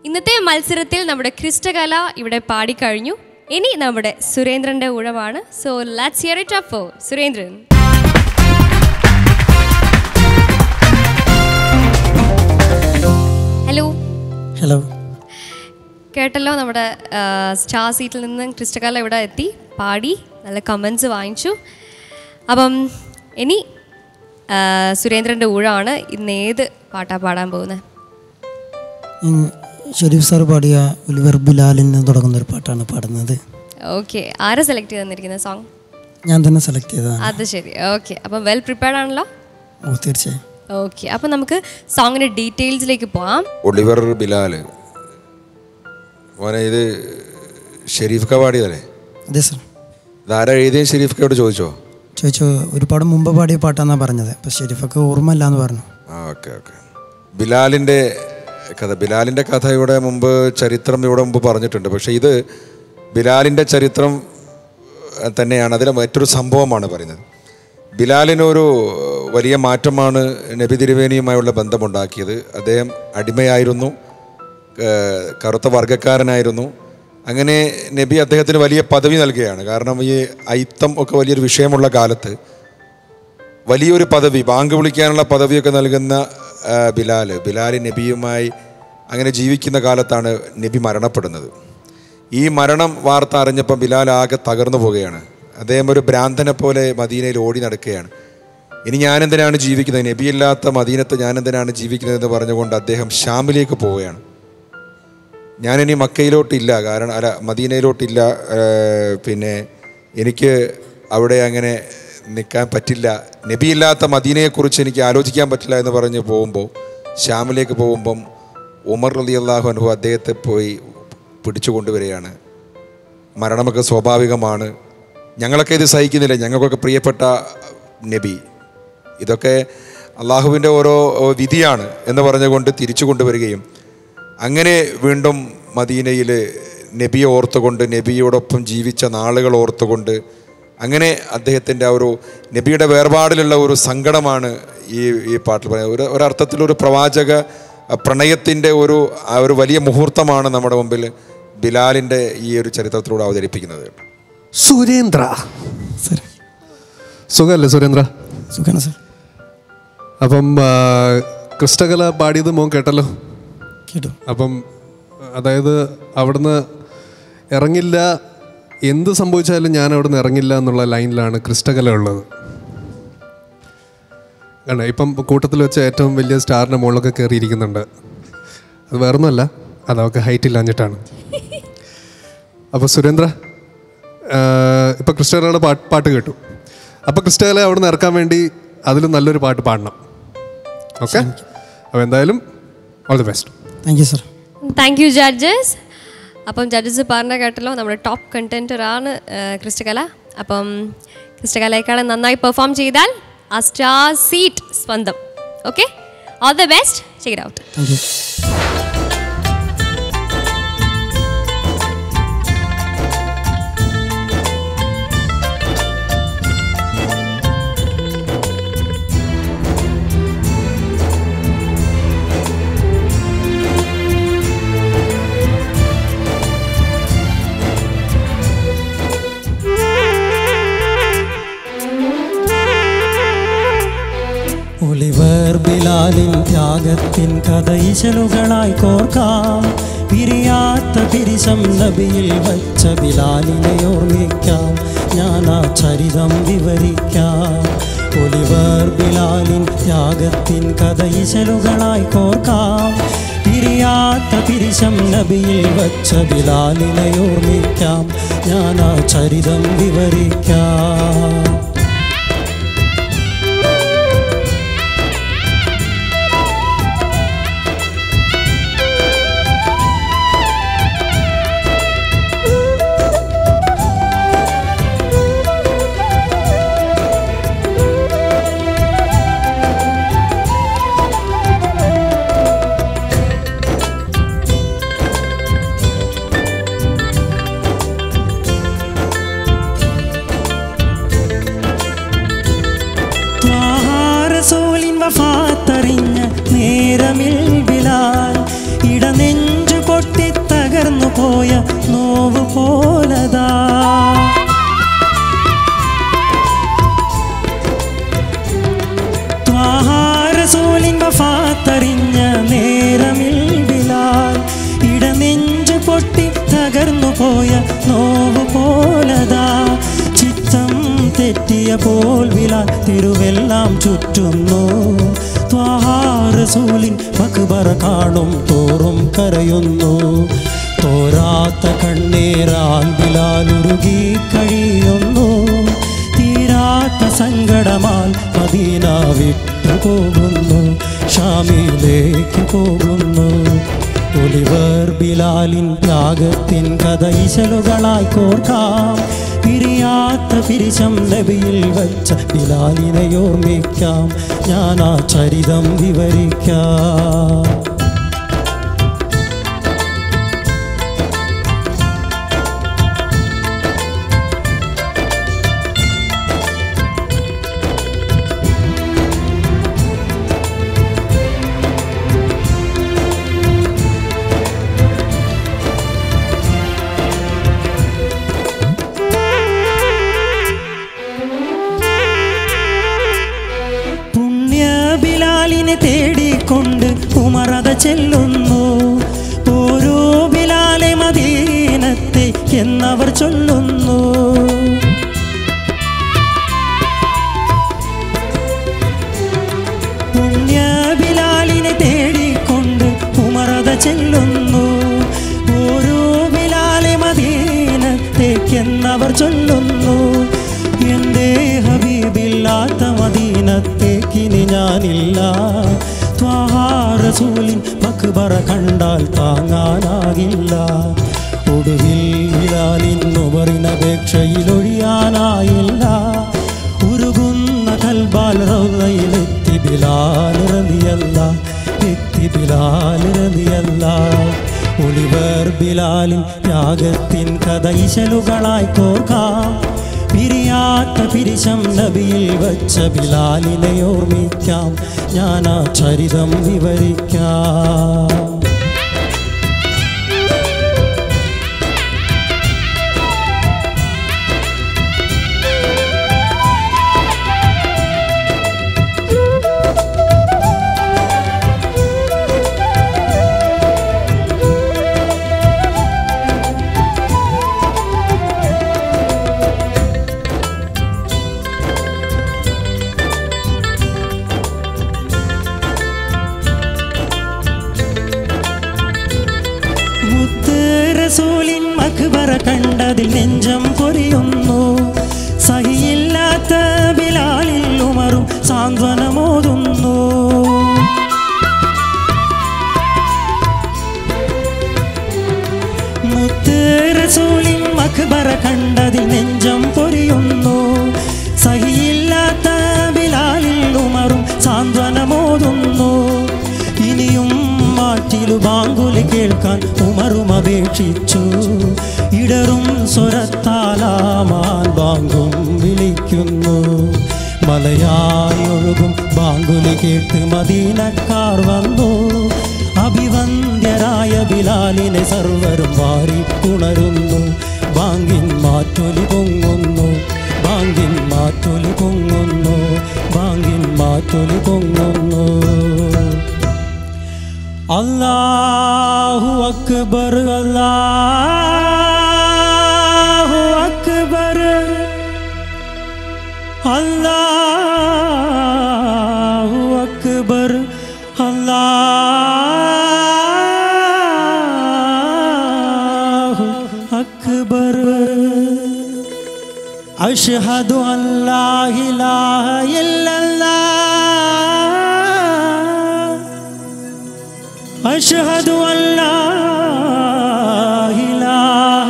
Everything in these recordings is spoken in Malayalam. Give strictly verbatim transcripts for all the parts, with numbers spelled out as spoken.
ഇന്നത്തെ മത്സരത്തിൽ നമ്മുടെ ക്രിസ്റ്റകല ഇവിടെ പാടിക്കഴിഞ്ഞു. ഇനി നമ്മുടെ സുരേന്ദ്രന്റെ ഊഴമാണ്. So let's hear it up for Surendran. Hello hello. കേട്ടല്ലോ, നമ്മുടെ സ്റ്റാർ സീറ്റിൽ നിന്ന് ക്രിസ്റ്റകല ഇവിടെ എത്തി, പാടി, നല്ല കമൻസ് വാങ്ങിച്ചു. അപ്പം ഇനി സുരേന്ദ്രൻ്റെ ഊഴമാണ്. ഇന്ന് ഏത് പാട്ടാണ് പാടാൻ പോകുന്നത്? ഷെരീഫ് സാർ പാടിയ ഒലിവർ ബിലാലിൽ നിന്ന് തുടങ്ങുന്ന ഒരു പാട്ടാണ് പാടുന്നത്. ഓക്കെ, ആരാ സെലക്ട് ചെയ്ത് തന്നിരിക്കുന്ന സോങ്? ഞാൻ തന്നെ സെലക്ട് ചെയ്തതാണ്. അത് ശരി. ഓക്കെ, അപ്പം വെൽ പ്രിപ്പയർഡ് ആണല്ലോ? ഓ, തീർച്ചയായും. ഓക്കെ, അപ്പം നമുക്ക് സോങ്ങിൻ്റെ ഡീറ്റെയിൽസിലേക്ക് പോവാം. ഒലിവർ ബിലാൽ മോനെ, ഇത് ഷെരീഫ് ക പാടിയതല്ലേ? അതെ സർ. ഇതാരാ എഴുതിയ? ഷെരീഫ് കയോട് ചോദിച്ചോ? ചോദിച്ചോ. ഒരുപാട് മുമ്പ് പാടിയ പാട്ടാണെന്നാണ് പറഞ്ഞത്. അപ്പോൾ ഷെരീഫൊക്കെ ഓർമ്മയില്ല എന്ന് പറഞ്ഞു. ആ, ഓക്കെ ഓക്കെ. ബിലാലിൻ്റെ കഥ ബിലാലിൻ്റെ കഥ ഇവിടെ മുമ്പ് ചരിത്രം ഇവിടെ മുമ്പ് പറഞ്ഞിട്ടുണ്ട്. പക്ഷേ ഇത് ബിലാലിൻ്റെ ചരിത്രം തന്നെയാണ്. അതിലെ മറ്റൊരു സംഭവമാണ് പറയുന്നത്. ബിലാലിനൊരു വലിയ മാറ്റമാണ് നബി തിരുവേനിയുമായുള്ള ബന്ധമുണ്ടാക്കിയത്. അദ്ദേഹം അടിമയായിരുന്നു, കറുത്ത വർഗ്ഗക്കാരനായിരുന്നു. അങ്ങനെ നബി അദ്ദേഹത്തിന് വലിയ പദവി നൽകുകയാണ്. കാരണം ഈ അയിത്തം ഒക്കെ വലിയൊരു വിഷയമുള്ള കാലത്ത് വലിയൊരു പദവി, ബാങ്ക് വിളിക്കാനുള്ള പദവിയൊക്കെ നൽകുന്ന ബിലാൽ ബിലാൽ നബിയുമായി അങ്ങനെ ജീവിക്കുന്ന കാലത്താണ് നബി മരണപ്പെടുന്നത്. ഈ മരണം വാർത്ത അറിഞ്ഞപ്പോൾ ബിലാൽ ആകെ തകർന്നു പോവുകയാണ്. അദ്ദേഹം ഒരു ഭ്രാന്തനെ പോലെ മദീനയിൽ ഓടി നടക്കുകയാണ്. ഇനി ഞാനെന്തിനാണ് ജീവിക്കുന്നത്, നബിയില്ലാത്ത മദീനത്ത് ഞാനെന്തിനാണ് ജീവിക്കുന്നതെന്ന് പറഞ്ഞുകൊണ്ട് അദ്ദേഹം ഷാമിലേക്ക് പോവുകയാണ്. ഞാനിനി മക്കയിലോട്ടില്ല, കാരണം അല്ല മദീനയിലോട്ടില്ല, പിന്നെ എനിക്ക് അവിടെ അങ്ങനെ നിൽക്കാൻ പറ്റില്ല, നബിയില്ലാത്ത മദീനയെക്കുറിച്ച് എനിക്ക് ആലോചിക്കാൻ പറ്റില്ല എന്ന് പറഞ്ഞ് പോകുമ്പോൾ ഷാമിലേക്ക് പോകുമ്പം ഉമർ റളിയല്ലാഹു അൻഹു അദ്ദേഹത്തെ പോയി പിടിച്ചു കൊണ്ടുവരികയാണ്. മരണമൊക്കെ സ്വാഭാവികമാണ്, ഞങ്ങളൊക്കെ ഇത് സഹിക്കുന്നില്ല, ഞങ്ങൾക്കൊക്കെ പ്രിയപ്പെട്ട നബി, ഇതൊക്കെ അള്ളാഹുവിൻ്റെ ഓരോ വിധിയാണ് എന്ന് പറഞ്ഞുകൊണ്ട് തിരിച്ചു കൊണ്ടുവരികയും അങ്ങനെ വീണ്ടും മദീനയിൽ നബിയെ ഓർത്തുകൊണ്ട്, നബിയോടൊപ്പം ജീവിച്ച നാളുകൾ ഓർത്തുകൊണ്ട്, അങ്ങനെ അദ്ദേഹത്തിൻ്റെ ആ ഒരു നബിയുടെ വേർപാടിലുള്ള ഒരു സങ്കടമാണ് ഈ ഈ പാട്ടിൽ പറയുന്നത്. ഒരു ഒരർത്ഥത്തിലൊരു പ്രവാചക പ്രണയത്തിൻ്റെ ഒരു ആ ഒരു വലിയ മുഹൂർത്തമാണ് നമ്മുടെ മുമ്പിൽ ബിലാലിൻ്റെ ഈ ഒരു ചരിത്രത്തിലൂടെ അവതരിപ്പിക്കുന്നത്. സുരേന്ദ്ര സുഖമല്ലേ? സുരേന്ദ്ര സുഖമാണ് സർ. അപ്പം ക്രിസ്റ്റകല പാടിയത് മോൻ കേട്ടല്ലോ? കേട്ടു. അപ്പം അതായത് അവിടുന്ന് ഇറങ്ങില്ല, എന്ത് സംഭവിച്ചാലും ഞാൻ അവിടുന്ന് ഇറങ്ങില്ല എന്നുള്ള ലൈനിലാണ് ക്രിസ്റ്റകല ഉള്ളത്. കാരണം ഇപ്പം കൂട്ടത്തിൽ വെച്ച് ഏറ്റവും വലിയ സ്റ്റാറിൻ്റെ മുകളിലൊക്കെ കയറിയിരിക്കുന്നുണ്ട്. അത് വേറൊന്നുമല്ല, അതൊക്കെ ഹൈറ്റ് ഇല്ലാഞ്ഞിട്ടാണ്. അപ്പോൾ സുരേന്ദ്ര, ഇപ്പം ക്രിസ്റ്റകലയുടെ പാട്ട് പാട്ട് കേട്ടു. അപ്പോൾ ക്രിസ്റ്റകലയെ അവിടുന്ന് ഇറക്കാൻ വേണ്ടി അതിലും നല്ലൊരു പാട്ട് പാടണം. ഓക്കെ, അപ്പോൾ എന്തായാലും all the best. Thank you sir. Thank you judges. അപ്പം ജഡ്ജസ് പറഞ്ഞ കേട്ടല്ലോ, നമ്മുടെ ടോപ്പ് കണ്ടൻറ്ററാണ് ക്രിസ്റ്റകല. അപ്പം ക്രിസ്റ്റകലയേക്കാളും നന്നായി പെർഫോം ചെയ്താൽ ആ സ്റ്റാർ സീറ്റ് സ്വന്തം. Okay, all the best. Check it out. Thank you. Oliver ബിലാലിൻ ത്യാഗത്തിൻ കഥ ഇശലുകളായി കോർക്കാം. പിരിയാത്ത പിരിശം നബിയിൽ വച്ച ബിലാലിനെ ഓർമ്മിക്കാം. ഞാൻ ആ ചരിതം വിവരിക്കാം. ഒലിവർ ബിലാലിൻ ത്യാഗത്തിൻ കഥ ഇശലുകളായി കോർക്കാം. പിരിയാത്ത പിരിശം നബിയിൽ വച്ച ബിലാലിനെ ഓർമ്മിക്കാം. ഞാൻ ആ ചരിതം വിവരിക്കാം. പോയ നോവ് പോലതാ. ത്വാഹാരസൂലിൻ വഫാത്തറിഞ്ഞ നേരമിൽ ബിലാൽ ഇടനെഞ്ചു പൊട്ടി തകർന്നു പോയ നോവ് പോലതാ. ചിത്തം തെറ്റിയ പോൽ ബിലാൽ തിരുവെല്ലാം ചുറ്റുന്നു. ത്വാഹാരസൂലിൻ മക്ബറ കാണും തോറും കരയുന്നു. തോരാത്ത കണ്ണീരാൽ ബിലാൽ ഉരുകി കഴിയുന്നു. തീരാത്ത സങ്കടമാൽ മദീന വിട്ടു പോകുന്നു. ഷാമിലേക്ക് പോകുന്നു. ഒലിവർ ബിലാലിൻ ത്യാഗത്തിൻ കഥ ഇശലുകളായി കോർക്കാം. പിരിയാത്ത പിരിശം നബിയിൽ വച്ച ബിലാലിനെ ഓർമ്മിക്കാം. ഞാൻ ആ ചരിതം വിവരിക്കാം. തേടിക്കൊണ്ട് ഉമറത ചെല്ലുന്നു. ഓരോ ബിലാലെ മദീനത്തെ എന്നവർ ചൊല്ലുന്നു. പുണ്യ ബിലാലിനെ തേടിക്കൊണ്ട് ഉമറത ചെല്ലുന്നു. ഓരോ ബിലാലെ മദീനത്തെ എന്നവർ ചൊല്ലുന്നു. എൻ്റെ ഹബീബില്ലാത്ത മദീനത്തേക്കിനി ഞാനില്ല. ത്വാഹാരസൂലിൻ മക്ബറ കണ്ടാൽ താങ്ങാനാകില്ല. ഒടുവിൽ ബിലാലിൻ ഉമറിനപേക്ഷയിലൊഴിയാനായില്ല. ഉരുകുന്ന കൽബാൽ റൗളയിലെത്തി ബിലാൽ റളിയല്ല എത്തി ബിലാൽ റളിയല്ല. ഒലിവർ ബിലാലിൻ ത്യാഗത്തിൻ കഥ ഇശലുകളായി കോർക്കാം. പിരിയാത്ത പിരിശം നബിയിൽ വച്ച ബിലാലിനെ ഓർമ്മിക്കാം. ഞാൻ ആ ചരിതം വിവരിക്കാം. റസൂലിൻ മക്ബറ കണ്ടതിൽ നെഞ്ചം പൊരിയുന്നു. സഹിയില്ലാത്ത ബിലാലിൽ ഉമറും സാന്ത്വനമോതുന്നു. മുത്ത് റസൂലിൻ മക്ബറ കണ്ടതിൽ നെഞ്ചം പൊരിയുന്നു. സഹിയില്ലാത്ത ബിലാലിൽ ഉമറും സാന്ത്വനമോതുന്നു. ഇനിയും മാറ്റിലു ബാങ്കുലി കേൾക്കാൻ ഉമറും അപേക്ഷിച്ചു. ഇടറും സ്വരത്താലാമാൻ ബാങ്കും വിളിക്കുന്നു. മലയായി ഒഴുകും ബാങ്കുലി കേട്ട് മദീനക്കാർ വന്നു. അഭിവന്ദ്യരായ ബിലാലിനെ സർവരും വാരിപ്പുണരുന്നു. ബാങ്കിൻ മാറ്റൊലി പൊങ്ങുന്നു. ബാങ്കിൻ മാറ്റൊലി പൊങ്ങുന്നു. ബാങ്കിൻ മാറ്റൊലി പൊങ്ങുന്നു. അല്ലാഹു അക്ബർ അല്ലാഹു അക്ബർ അല്ലാഹു അക്ബർ അല്ലാഹു അക്ബർ. അഷ്ഹദു അല്ലാ ഇലാഹ ഇല്ലല്ലാഹ് അഷ്ഹദു അല്ലാ ഇലാഹ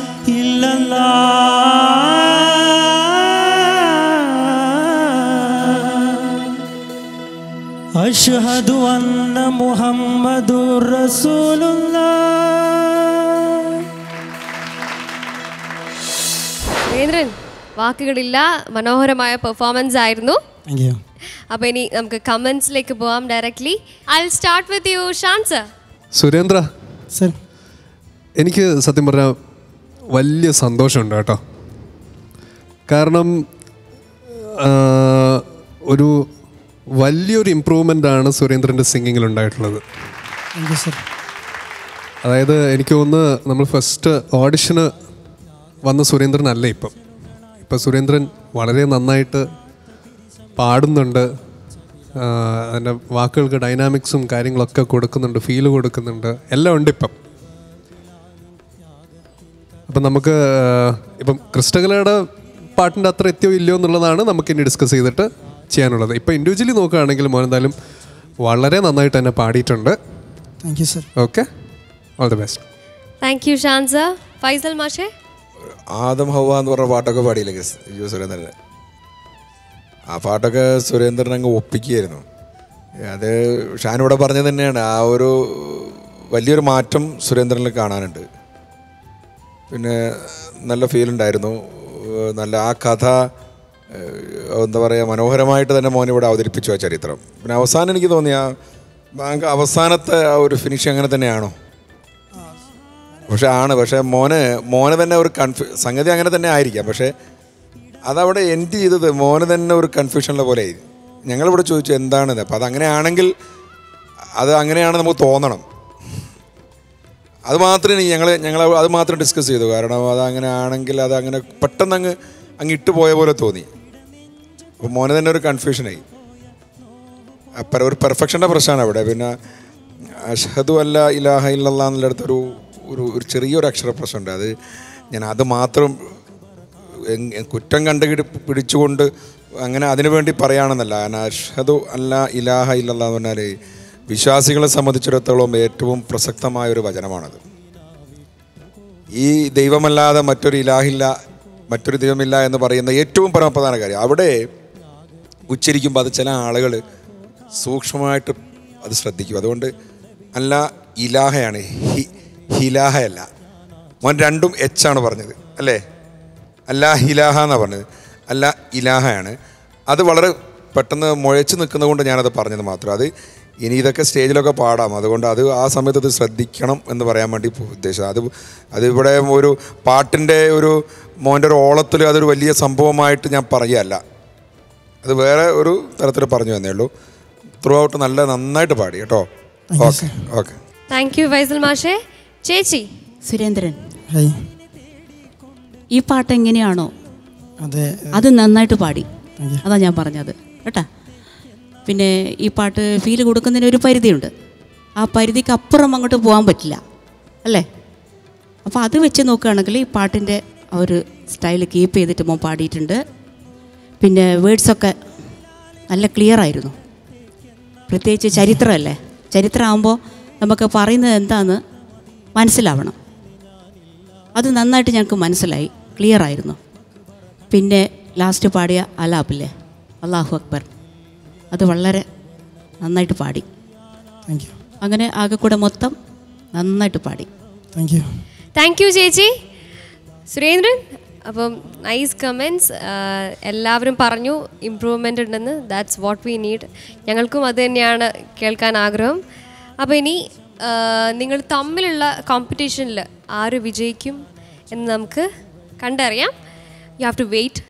ഇല്ലല്ലാഹ് അഷ്ഹദു അന്ന മുഹമ്മദുർ റസൂലുള്ളാഹ്. സുരേന്ദ്രൻ, വാക്കുകളില്ല, മനോഹരമായ പെർഫോമൻസ് ആയിരുന്നു. Thank you. അപ്പോൾ ഇനി നമുക്ക് കമൻസിലേക്ക് പോവാം directly. I will start with you Shan sir. Surendra, sir, എനിക്ക് സത്യം പറഞ്ഞാൽ വലിയ സന്തോഷമുണ്ട് കേട്ടോ. കാരണം ഒരു വലിയൊരു ഇമ്പ്രൂവ്മെൻ്റാണ് സുരേന്ദ്രൻ്റെ സിംഗിങ്ങിൽ ഉണ്ടായിട്ടുള്ളത്. Thank you sir. അതായത് എനിക്ക് തോന്നുന്നു നമ്മൾ ഫസ്റ്റ് ഓഡിഷന് വന്ന സുരേന്ദ്രനല്ല ഇപ്പം. ഇപ്പം സുരേന്ദ്രൻ വളരെ നന്നായിട്ട് പാടുന്നുണ്ട്, അതിൻ്റെ വാക്കുകൾക്ക് ഡൈനാമിക്സും കാര്യങ്ങളൊക്കെ കൊടുക്കുന്നുണ്ട്, ഫീല് കൊടുക്കുന്നുണ്ട്, എല്ലാം ഉണ്ട് ഇപ്പം. അപ്പം നമുക്ക് ഇപ്പം ക്രിസ്റ്റകലയുടെ പാട്ടിൻ്റെ അത്ര എത്തിയോ ഇല്ലയോ എന്നുള്ളതാണ് നമുക്കിനി ഡിസ്കസ് ചെയ്തിട്ട് ചെയ്യാനുള്ളത്. ഇപ്പം ഇൻഡിവിജ്വലി നോക്കുകയാണെങ്കിൽ മോൻ എന്തായാലും വളരെ നന്നായിട്ട് തന്നെ പാടിയിട്ടുണ്ട്. Thank you sir. Okay, all the best. Thank you ഷാൻസ. ഫൈസൽ മാഷേ? ആദം ഹവ എന്ന് പറഞ്ഞ പാട്ടൊക്കെ പാടിയില്ലേ അയ്യോ സുരേന്ദ്രൻ? ആ പാട്ടൊക്കെ സുരേന്ദ്രൻ അങ്ങ് ഒപ്പിക്കുകയായിരുന്നു. അത് ഷാനിവിടെ പറഞ്ഞത് തന്നെയാണ്, ആ ഒരു വലിയൊരു മാറ്റം സുരേന്ദ്രനിൽ കാണാനുണ്ട്. പിന്നെ നല്ല ഫീലുണ്ടായിരുന്നു, നല്ല ആ കഥ എന്താ പറയുക മനോഹരമായിട്ട് തന്നെ മോൻ ഇവിടെ അവതരിപ്പിച്ചു ആ ചരിത്രം. പിന്നെ അവസാനം എനിക്ക് തോന്നിയ ബാങ്ക് അവസാനത്തെ ആ ഒരു ഫിനിഷ് അങ്ങനെ തന്നെയാണോ? പക്ഷെ ആണ്, പക്ഷേ മോന് മോന് തന്നെ ഒരു കൺഫ്യൂ സംഗതി അങ്ങനെ തന്നെ ആയിരിക്കാം, പക്ഷേ അതവിടെ എൻഡ് ചെയ്തത് മോന് തന്നെ ഒരു കൺഫ്യൂഷനിലെ പോലെ ആയി. ഞങ്ങളിവിടെ ചോദിച്ചു എന്താണെന്ന്. അപ്പം അതങ്ങനെയാണെങ്കിൽ അത് അങ്ങനെയാണ് നമുക്ക് തോന്നണം. അത് മാത്രമേ ഞങ്ങൾ ഞങ്ങൾ അത് മാത്രം ഡിസ്കസ് ചെയ്തു. കാരണം അത് അങ്ങനെ ആണെങ്കിൽ അത് അങ്ങനെ പെട്ടെന്ന് അങ്ങ് അങ്ങ് ഇട്ട് പോയ പോലെ തോന്നി. അപ്പോൾ മോനെ തന്നെ ഒരു കൺഫ്യൂഷനായി. അപ്പം ഒരു പെർഫെക്ഷൻ്റെ പ്രശ്നമാണ് അവിടെ. പിന്നെ അഷ്ഹദു അല്ല ഇലാഹ ഇല്ലല്ലാഹ് എന്നുള്ളടത്തൊരു ഒരു ഒരു ചെറിയൊരു അക്ഷര പ്രശ്നമുണ്ട്. അത് ഞാൻ അത് മാത്രം കുറ്റം കണ്ട് പിടിച്ചുകൊണ്ട് അങ്ങനെ അതിനു വേണ്ടി പറയുകയാണെന്നല്ല. കാരണം അഷ്ഹദു അല്ല ഇലാഹ ഇല്ലല്ലാഹ് എന്ന് പറഞ്ഞാൽ വിശ്വാസികളെ സംബന്ധിച്ചിടത്തോളം ഏറ്റവും പ്രസക്തമായൊരു വചനമാണത്. ഈ ദൈവമല്ലാതെ മറ്റൊരു ഇലാഹില്ല, മറ്റൊരു ദൈവമില്ല എന്ന് പറയുന്ന ഏറ്റവും പരമപ്രധാന കാര്യം അവിടെ ഉച്ചരിക്കുമ്പോൾ അത് ചില ആളുകൾ സൂക്ഷ്മമായിട്ട് അത് ശ്രദ്ധിക്കും. അതുകൊണ്ട് അല്ല ഇലാഹയാണ്, ഹി ഹിലാഹയല്ല. മോൻ രണ്ടും എച്ച് ആണ് പറഞ്ഞത് അല്ലേ? അല്ല ഹിലാഹ എന്നാണ് പറഞ്ഞത്, അല്ല ഇലാഹയാണ്. അത് വളരെ പെട്ടെന്ന് മുഴച്ച് നിൽക്കുന്നത് കൊണ്ട് ഞാനത് പറഞ്ഞത് മാത്രം. അത് ഇനി ഇതൊക്കെ സ്റ്റേജിലൊക്കെ പാടാം, അതുകൊണ്ട് അത് ആ സമയത്ത് അത് ശ്രദ്ധിക്കണം എന്ന് പറയാൻ വേണ്ടി ഉദ്ദേശിച്ചത്. അത് അതിവിടെ ഒരു പാട്ടിൻ്റെ ഒരു മോൻ്റെ ഒരു ഓളത്തിൽ അതൊരു വലിയ സംഭവമായിട്ട് ഞാൻ പറയുകയല്ല, അത് വേറെ ഒരു തരത്തിൽ പറഞ്ഞു തന്നേ ഉള്ളൂ. ത്രൂ ഔട്ട് നല്ല നന്നായിട്ട് പാടി കേട്ടോ. Okay okay, thank you Faisal മാഷേ. ചേച്ചി സുരേന്ദ്രൻ, ഹായ്. ഈ പാട്ട് എങ്ങനെയാണോ അതെ, അത് നന്നായിട്ട് പാടി, അതാ ഞാൻ പറഞ്ഞത് കേട്ടാ. പിന്നെ ഈ പാട്ട് ഫീൽ കൊടുക്കുന്നതിന് ഒരു പരിധിയുണ്ട്, ആ പരിധിക്ക് അപ്പുറം അങ്ങോട്ട് പോകാൻ പറ്റില്ല അല്ലേ? അപ്പോൾ അത് വെച്ച് നോക്കുകയാണെങ്കിൽ ഈ പാട്ടിൻ്റെ ആ ഒരു സ്റ്റൈൽ കീപ്പ് ചെയ്തിട്ട് മോൻ പാടിയിട്ടുണ്ട്. പിന്നെ വേർഡ്സൊക്കെ നല്ല ക്ലിയർ ആയിരുന്നു. പ്രത്യേകിച്ച് ചരിത്രമല്ലേ, ചരിത്രമാകുമ്പോൾ നമുക്ക് പറയുന്നത് എന്താണെന്ന് മനസ്സിലാവണം. അത് നന്നായിട്ട് ഞങ്ങൾക്ക് മനസ്സിലായി, ക്ലിയർ ആയിരുന്നു. പിന്നെ ലാസ്റ്റ് പാടിയ അലാപ്പില്ലേ, അല്ലാഹു അക്ബർ, അത് വളരെ നന്നായിട്ട് പാടി. Thank you. അങ്ങനെ ആകെ കൂടെ മൊത്തം നന്നായിട്ട് പാടി. Thank U. താങ്ക് യു ചേച്ചി. സുരേന്ദ്രൻ, അപ്പം നൈസ് കമൻറ്റ്സ്. എല്ലാവരും പറഞ്ഞു ഇമ്പ്രൂവ്മെൻ്റ് ഉണ്ടെന്ന്. That's what we need. ഞങ്ങൾക്കും അത് തന്നെയാണ് കേൾക്കാൻ ആഗ്രഹം. അപ്പോൾ ഇനി നിങ്ങൾ തമ്മിലുള്ള കോമ്പറ്റീഷനിൽ ആര് വിജയിക്കും എന്ന് നമുക്ക് കണ്ടറിയാം. You have to wait.